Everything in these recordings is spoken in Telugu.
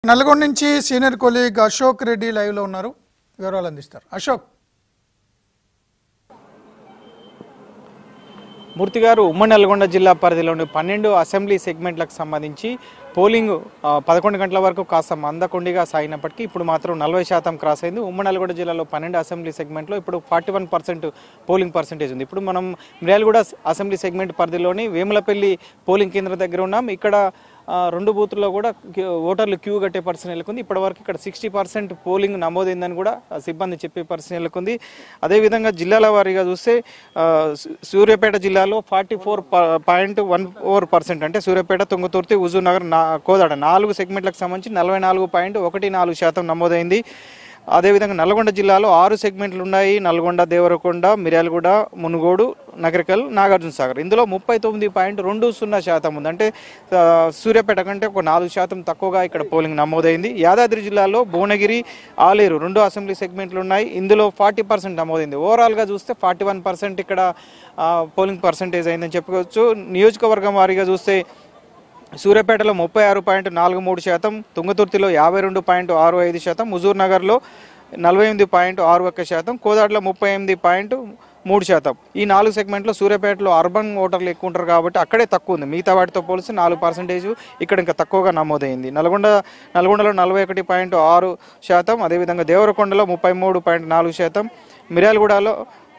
నల్గొండ నుంచి senior colleague Ashok Reddy live లో ఉన్నారు. వివరాలు అందిస్తారు. అశోక్. మూర్తి గారు, ఉమ్మడి నల్గొండ జిల్లా పరిధిలోని 12 అసెంబ్లీ సెగ్మెంట్లకు సంబంధించి పోలింగ్ 11 గంటల వరకు కాస్త మందకొండిగా సాగినప్పటికీ ఇప్పుడు మాత్రం 40% క్రాస్ అయింది. ఉమ్మడి నల్గొండ జిల్లాలో 12 అసెంబ్లీ సెగ్మెంట్లో ఇప్పుడు 41% పోలింగ్ పర్సెంటేజ్ ఉంది. ఇప్పుడు మనం మిర్యాలగూడ అసెంబ్లీ సెగ్మెంట్ పరిధిలోని వేములపల్లి పోలింగ్ కేంద్రం దగ్గర ఉన్నాం. ఇక్కడ 2 బూతుల్లో కూడా ఓటర్లు క్యూ కట్టే పరిస్థితి నెలకొంది. ఇప్పటివరకు ఇక్కడ 60% పోలింగ్ నమోదైందని కూడా సిబ్బంది చెప్పే పరిస్థితి నెలకొంది. అదేవిధంగా జిల్లాల వారీగా చూస్తే సూర్యాపేట జిల్లాలో 44.14% అంటే సూర్యాపేట, తుంగతుర్తి, హుజూర్నగర్, కోదాడ 4 సెగ్మెంట్లకు సంబంధించి 44.14% నమోదైంది. అదేవిధంగా నల్గొండ జిల్లాలో 6 సెగ్మెంట్లు ఉన్నాయి. నల్గొండ, దేవరకొండ, మిర్యాలగూడ, మునుగోడు, నగరికల్, నాగార్జున సాగర్. ఇందులో 39.20% ఉంది. అంటే సూర్యాపేట కంటే ఒక 4% తక్కువగా ఇక్కడ పోలింగ్ నమోదైంది. యాదాద్రి జిల్లాలో భువనగిరి, ఆలేరు 2 అసెంబ్లీ సెగ్మెంట్లు ఉన్నాయి. ఇందులో 40% నమోదైంది. ఓవరాల్గా చూస్తే 41% ఇక్కడ పోలింగ్ పర్సెంటేజ్ అయిందని చెప్పుకోవచ్చు. నియోజకవర్గం వారీగా చూస్తే సూర్యాపేటలో 36.43%, తుంగతుర్తిలో 52.65%, హుజూర్నగర్లో 48.61%, కోదాడలో 38.3%. ఈ 4 సెగ్మెంట్లో సూర్యాపేటలో అర్బన్ ఓటర్లు ఎక్కువ ఉంటారు కాబట్టి అక్కడే తక్కువ ఉంది. మిగతా వాటితో పోలిస్తే 4% ఇక్కడ ఇంకా తక్కువగా నమోదైంది. నల్గొండలో 41.6%, అదేవిధంగా దేవరకొండలో 33.4%, మిర్యాలగూడలో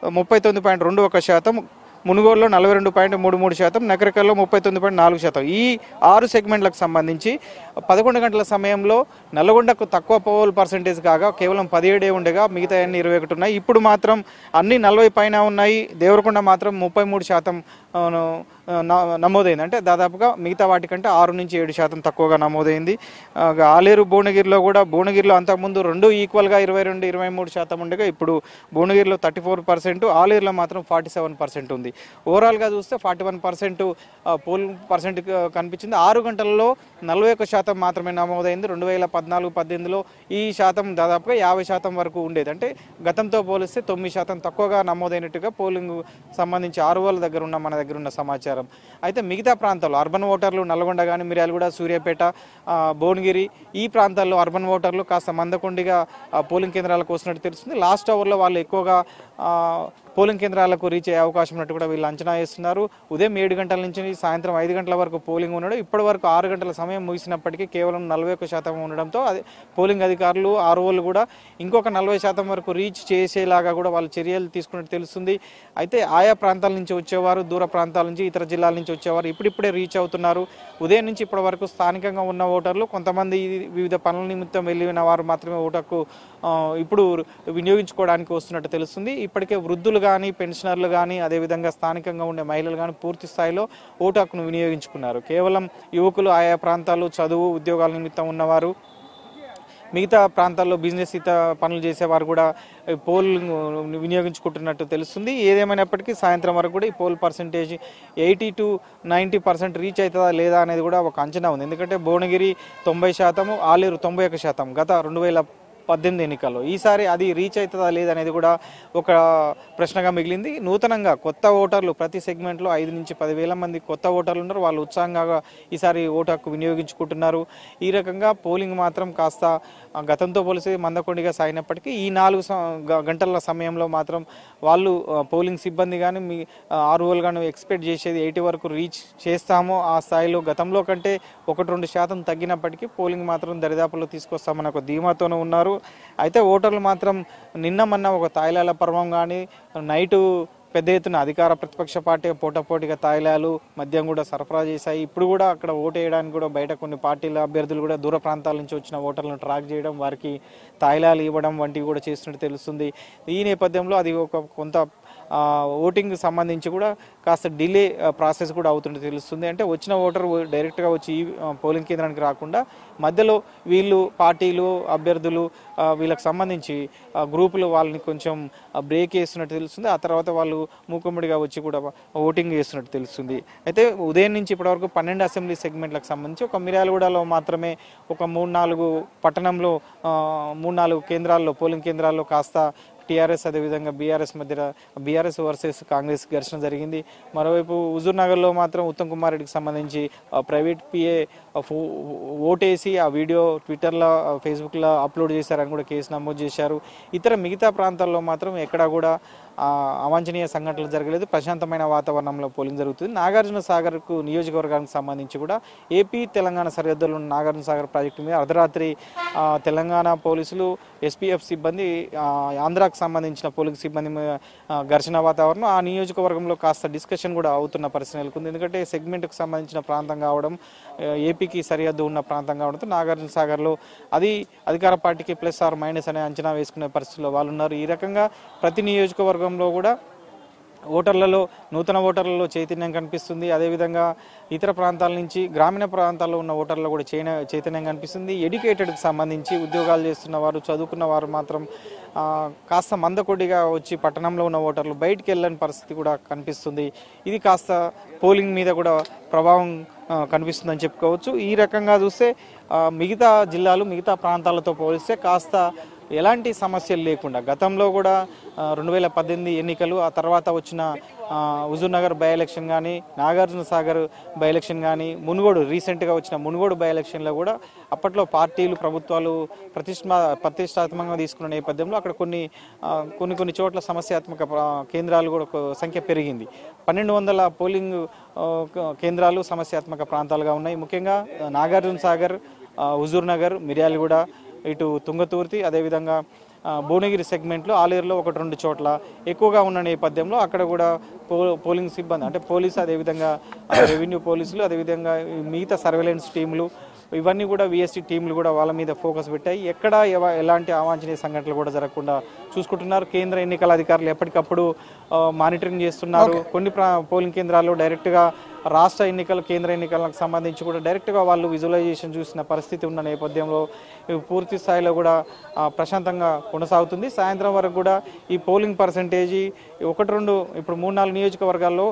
39.21%, మునుగోడులో 42.33%, నగరికల్లో 39.4%. ఈ 6 సెగ్మెంట్లకు సంబంధించి 11 గంటల సమయంలో నల్గొండకు తక్కువ పోల్ పర్సెంటేజ్ కాగా కేవలం 17 ఉండగా మిగతా అన్ని 21 ఉన్నాయి. ఇప్పుడు మాత్రం అన్ని 40 పైన ఉన్నాయి. దేవరకొండ మాత్రం 33% నమోదైంది. అంటే దాదాపుగా మిగతా వాటికంటే 6 నుంచి 7% తక్కువగా నమోదైంది. ఆలేరు, భువనగిరిలో అంతకుముందు 2 ఈక్వల్గా 22-23% ఉండగా ఇప్పుడు భువనగిరిలో 34%, ఆలేరులో మాత్రం 47% ఉంది. ఓవరాల్గా చూస్తే 41% పోలింగ్ పర్సెంట్ కనిపించింది. 6 గంటల్లో 41% మాత్రమే నమోదైంది. 2014-18లో ఈ శాతం దాదాపుగా 50% వరకు ఉండేది. అంటే గతంతో పోలిస్తే 9% తక్కువగా నమోదైనట్టుగా పోలింగ్ సంబంధించి ఆరువల దగ్గర ఉన్న మన దగ్గర ఉన్న సమాచారం. అయితే మిగతా ప్రాంతాల్లో అర్బన్ ఓటర్లు నల్గొండ కానీ, మిర్యాలగూడ, సూర్యాపేట, భువనగిరి ఈ ప్రాంతాల్లో అర్బన్ ఓటర్లు కాస్త మందకొండిగా పోలింగ్ కేంద్రాలకు వస్తున్నట్టు తెలుస్తుంది. లాస్ట్ అవర్లో వాళ్ళు ఎక్కువగా పోలింగ్ కేంద్రాలకు రీచ్ అయ్యే అవకాశం ఉన్నట్టు కూడా వీళ్ళు అంచనా వేస్తున్నారు. ఉదయం 7 గంటల నుంచి సాయంత్రం 5 గంటల వరకు పోలింగ్ ఉండడం, ఇప్పటి వరకు 6 గంటల సమయం ముగిసినప్పటికీ కేవలం 41% ఉండడంతో పోలింగ్ అధికారులు ఆర్ఓలు కూడా ఇంకొక 40% వరకు రీచ్ చేసేలాగా కూడా వాళ్ళు చర్యలు తీసుకున్నట్టు తెలుస్తుంది. అయితే ఆయా ప్రాంతాల నుంచి వచ్చేవారు, దూర ప్రాంతాల నుంచి, ఇతర జిల్లాల నుంచి వచ్చేవారు ఇప్పుడిప్పుడే రీచ్ అవుతున్నారు. ఉదయం నుంచి ఇప్పటి వరకు స్థానికంగా ఉన్న ఓటర్లు, కొంతమంది వివిధ పనుల నిమిత్తం వెళ్ళిన వారు మాత్రమే ఓటుకు ఇప్పుడు వినియోగించుకోవడానికి వస్తున్నట్టు తెలుస్తుంది. ఇప్పటికే వృద్ధులు కానీ, పెన్షనర్లు కానీ, అదేవిధంగా స్థానికంగా ఉండే మహిళలు కానీ పూర్తి స్థాయిలో ఓటు హక్కును వినియోగించుకున్నారు. కేవలం యువకులు, ఆయా ప్రాంతాలు చదువు, ఉద్యోగాల నిమిత్తం ఉన్నవారు, మిగతా ప్రాంతాల్లో బిజినెస్ పనులు చేసేవారు కూడా పోలింగ్ వినియోగించుకుంటున్నట్టు తెలుస్తుంది. ఏదేమైనప్పటికీ సాయంత్రం వరకు కూడా ఈ పోల్ పర్సెంటేజ్ 80-90% రీచ్ అవుతుందా లేదా అనేది కూడా ఒక అంచనా ఉంది. ఎందుకంటే భువనగిరి 90%, ఆలేరు 91% గత 2018 ఎన్నికల్లో. ఈసారి అది రీచ్ అవుతుందా లేదనేది కూడా ఒక ప్రశ్నగా మిగిలింది. నూతనంగా కొత్త ఓటర్లు ప్రతి సెగ్మెంట్లో 5 నుంచి 10,000 మంది కొత్త ఓటర్లు ఉన్నారు. వాళ్ళు ఉత్సాహంగా ఈసారి ఓటు హక్కు వినియోగించుకుంటున్నారు. ఈ రకంగా పోలింగ్ మాత్రం కాస్త గతంతో పోలిసి మందకొండిగా సాగినప్పటికీ ఈ 4 గంటల సమయంలో మాత్రం వాళ్ళు పోలింగ్ సిబ్బంది కానీ, మీ ఆర్ఓలు కానీ ఎక్స్పెక్ట్ చేసేది 80 వరకు రీచ్ చేస్తామో ఆ స్థాయిలో గతంలో కంటే 1-2% తగ్గినప్పటికీ పోలింగ్ మాత్రం దరిదాపుల్లో తీసుకొస్తామని ఒక ధీమాతోనే ఉన్నారు. అయితే ఓటర్లు మాత్రం నిన్న మొన్న ఒక తాయిలాల పర్వం కానీ, నైటు పెద్ద ఎత్తున అధికార ప్రతిపక్ష పార్టీ పోటాపోటీగా తాయిలాలు, మద్యం కూడా సరఫరా చేశాయి. ఇప్పుడు కూడా అక్కడ ఓటు వేయడానికి కూడా బయట కొన్ని పార్టీల అభ్యర్థులు కూడా దూర ప్రాంతాల నుంచి వచ్చిన ఓటర్లను ట్రాక్ చేయడం, వారికి తాయిలాలు ఇవ్వడం వంటివి కూడా చేస్తున్నట్టు తెలుస్తుంది. ఈ నేపథ్యంలో అది ఒక కొంత ఓటింగ్ సంబంధించి కూడా కాస్త డిలే ప్రాసెస్ కూడా అవుతుంటే తెలుస్తుంది. అంటే వచ్చిన ఓటర్ డైరెక్ట్గా వచ్చి పోలింగ్ కేంద్రానికి రాకుండా మధ్యలో వీళ్ళు పార్టీలు, అభ్యర్థులు, వీళ్ళకి సంబంధించి గ్రూపులు వాళ్ళని కొంచెం బ్రేక్ చేస్తున్నట్టు తెలుస్తుంది. ఆ తర్వాత వాళ్ళు మూకుమ్మడిగా వచ్చి కూడా ఓటింగ్ చేస్తున్నట్టు తెలుస్తుంది. అయితే ఉదయం నుంచి ఇప్పటివరకు 12 అసెంబ్లీ సెగ్మెంట్లకు సంబంధించి ఒక మిర్యాలగూడలో మాత్రమే ఒక 3-4 పట్టణంలో 3-4 కేంద్రాల్లో, పోలింగ్ కేంద్రాల్లో కాస్త టీఆర్ఎస్ అదేవిధంగా బీఆర్ఎస్ మధ్య బీఆర్ఎస్ వర్సెస్ కాంగ్రెస్ ఘర్షణ జరిగింది. మరోవైపు హుజూర్ నగర్లో మాత్రం ఉత్తమ్ కుమార్ రెడ్డికి సంబంధించి ప్రైవేట్ పిఏ ఓటేసి ఆ వీడియో ట్విట్టర్లో ఫేస్బుక్లో అప్లోడ్ చేశారని కూడా కేసు నమోదు చేశారు. మిగతా ప్రాంతాల్లో మాత్రం ఎక్కడా కూడా అవాంఛనీయ సంఘటనలు జరగలేదు. ప్రశాంతమైన వాతావరణంలో పోలింగ్ జరుగుతుంది. నాగార్జున సాగర్కు నియోజకవర్గానికి సంబంధించి కూడా ఏపీ తెలంగాణ సరిహద్దులో ఉన్న నాగార్జున సాగర్ ప్రాజెక్టు మీద అర్ధరాత్రి తెలంగాణ పోలీసులు ఎస్పీఎఫ్ సిబ్బంది ఆంధ్రాకు సంబంధించిన పోలీసు సిబ్బంది ఘర్షణ వాతావరణం ఆ నియోజకవర్గంలో కాస్త డిస్కషన్ కూడా అవుతున్న పరిస్థితి నెలకొంది. ఎందుకంటే సెగ్మెంట్కు సంబంధించిన ప్రాంతం కావడం, ఏపీకి సరిహద్దు ఉన్న ప్రాంతం కావడంతో నాగార్జున సాగర్లో అది అధికార పార్టీకి ప్లస్ ఆర్ మైనస్ అనే అంచనా వేసుకునే పరిస్థితిలో వాళ్ళు ఉన్నారు. ఈ రకంగా ప్రతి నియోజకవర్గంలో కూడా ఓటర్లలో నూతన ఓటర్లలో చైతన్యం కనిపిస్తుంది. అదేవిధంగా ఇతర ప్రాంతాల నుంచి గ్రామీణ ప్రాంతాల్లో ఉన్న ఓటర్లలో కూడా చైతన్యం కనిపిస్తుంది. ఎడ్యుకేటెడ్కి సంబంధించి ఉద్యోగాలు చేస్తున్న వారు, చదువుకున్న వారు మాత్రం కాస్త మందకొడిగా వచ్చి పట్టణంలో ఉన్న ఓటర్లు బయటికి వెళ్ళని పరిస్థితి కూడా కనిపిస్తుంది. ఇది కాస్త పోలింగ్ మీద కూడా ప్రభావం కనిపిస్తుందని చెప్పుకోవచ్చు. ఈ రకంగా చూస్తే మిగతా జిల్లాలు మిగతా ప్రాంతాలతో పోలిస్తే కాస్త ఎలాంటి సమస్యలు లేకుండా గతంలో కూడా 2018 ఎన్నికలు, ఆ తర్వాత వచ్చిన హుజూర్ నగర్ బై ఎలక్షన్ కానీ, నాగార్జున సాగర్ బై ఎలక్షన్ కానీ, మునుగోడు రీసెంట్గా వచ్చిన మునుగోడు బై ఎలక్షన్లో కూడా అప్పట్లో పార్టీలు ప్రభుత్వాలు ప్రతిష్టాత్మకంగా తీసుకున్న నేపథ్యంలో అక్కడ కొన్ని చోట్ల సమస్యాత్మక కేంద్రాలు కూడా సంఖ్య పెరిగింది. 1200 పోలింగ్ కేంద్రాలు సమస్యాత్మక ప్రాంతాలుగా ఉన్నాయి. ముఖ్యంగా నాగార్జున సాగర్, హుజూర్ నగర్, మిర్యాలగూడ, ఇటు తుంగతుర్తి, అదేవిధంగా భువనగిరి సెగ్మెంట్లో ఆలేరులో 1-2 చోట్ల ఎక్కువగా ఉన్న నేపథ్యంలో అక్కడ కూడా పోలింగ్ సిబ్బంది అంటే పోలీసు, అదేవిధంగా రెవెన్యూ పోలీసులు, అదేవిధంగా మిగతా సర్వేలెన్స్ టీములు ఇవన్నీ కూడా విఎస్టీ టీంలు కూడా వాళ్ళ మీద ఫోకస్ పెట్టాయి. ఎక్కడ ఎలాంటి అవాంఛనీయ సంఘటనలు కూడా జరగకుండా చూసుకుంటున్నారు. కేంద్ర ఎన్నికల అధికారులు ఎప్పటికప్పుడు మానిటరింగ్ చేస్తున్నారు. కొన్ని పోలింగ్ కేంద్రాల్లో డైరెక్ట్గా రాష్ట్ర ఎన్నికలు, కేంద్ర ఎన్నికలకు సంబంధించి కూడా డైరెక్ట్గా వాళ్ళు విజువలైజేషన్ చూసిన పరిస్థితి ఉన్న నేపథ్యంలో పూర్తి స్థాయిలో కూడా ప్రశాంతంగా కొనసాగుతుంది. సాయంత్రం వరకు కూడా ఈ పోలింగ్ పర్సంటేజీ 1-2 ఇప్పుడు 3-4 నియోజకవర్గాల్లో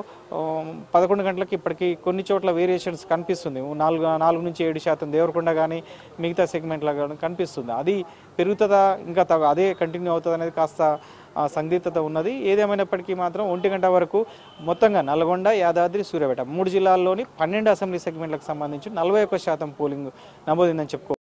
11 గంటలకు ఇప్పటికీ కొన్ని చోట్ల వేరియేషన్స్ కనిపిస్తుంది. 4 నుంచి 7% దేవరకొండ కానీ మిగతా సెగ్మెంట్లో కానీ కనిపిస్తుంది. అది పెరుగుతుందా ఇంకా అదే కంటిన్యూ అవుతుంది అనేది కాస్త సందిగ్ధత ఉన్నది. ఏదేమైనప్పటికీ మాత్రం 1 గంట వరకు మొత్తంగా నల్గొండ, యాదాద్రి, సూర్యాపేట 3 జిల్లాల్లోని 12 అసెంబ్లీ సెగ్మెంట్లకు సంబంధించి 41% పోలింగ్ నమోదైందని చెప్పుకోవచ్చు.